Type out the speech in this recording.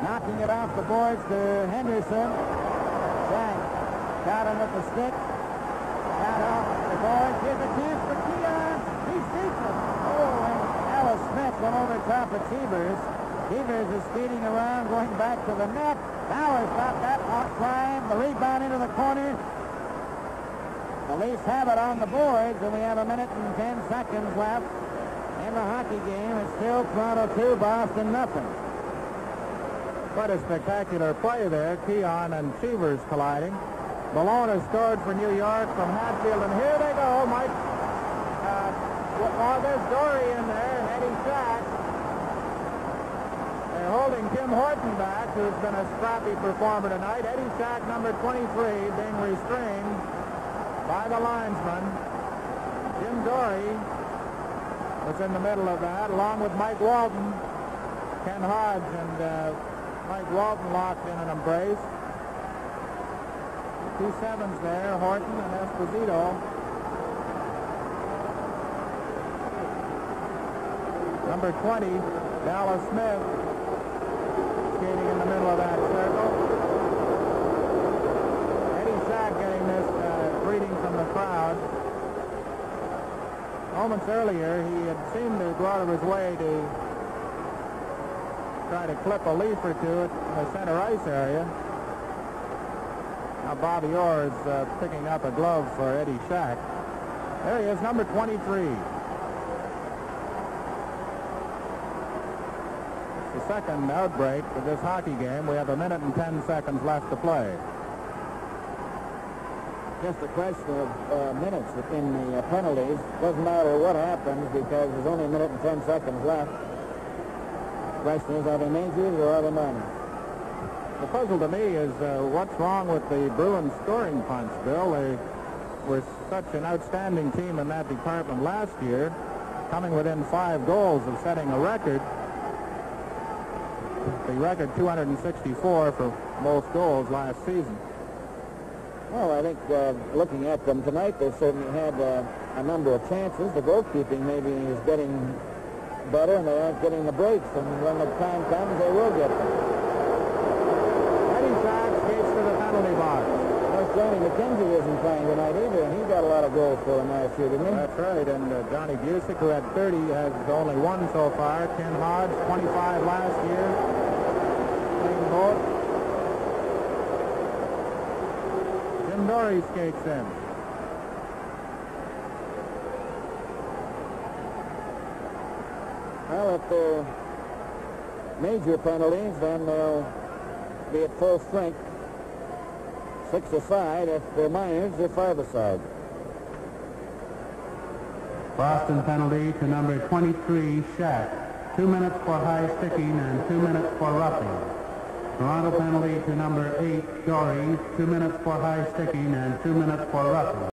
knocking it off the boards to Henderson. Jack got him with the stick. Got off the boards. Here's a chance for Keon. He sees it. Oh, and Alice Smith went over top of Chevers. Chevers is speeding around, going back to the net. Bowers got that on climb. The rebound into the corner. The Leafs have it on the boards, and we have a minute and 10 seconds left in the hockey game. It's still Toronto 2, Boston nothing. Quite a spectacular play there. Keon and Chevers colliding. Malone has scored for New York from Hatfield, and here they go. Mike, there's Dory in there, and Eddie Shack. They're holding Tim Horton back, who's been a scrappy performer tonight. Eddie Shack, number 23, being restrained by the linesman. Jim Dory was in the middle of that, along with Mike Walton. Ken Hodge and Mike Walton locked in an embrace. 2 sevens there, Horton and Esposito. Number 20, Dallas Smith, skating in the middle of that circle. Eddie Shack getting this greeting from the crowd. Moments earlier, he had seemed to go out of his way to try to clip a leaf or two at the center ice area. Now Bobby Orr is picking up a glove for Eddie Shack. There he is, number 23. It's the second outbreak of this hockey game. We have a minute and 10 seconds left to play. Just a question of minutes in the penalties. Doesn't matter what happens because there's only a minute and 10 seconds left. Question is, are they majors or are they minors? The puzzle to me is what's wrong with the Bruins scoring punch, Bill. They were such an outstanding team in that department last year, coming within 5 goals of setting a record. The record 264 for most goals last season. Well, I think looking at them tonight, they've certainly had a number of chances. The goalkeeping maybe is getting better, and they aren't getting the breaks. And when the time comes, they will get them. Eddie Shack skates to the penalty box. Of course, Johnny McKenzie isn't playing tonight either, and he got a lot of goals for them last year, didn't he? That's right, and Johnny Busick, who had 30, has only 1 so far. Ken Hodge, 25 last year. Playing both. Jim Dory skates in. Well, if they're major penalties, then they'll be at full strength. 6 aside. If they're minors, they're 5 aside. Boston penalty to number 23, Shack. 2 minutes for high sticking and 2 minutes for roughing. Toronto penalty to number 8, Dory. 2 minutes for high sticking and 2 minutes for roughing.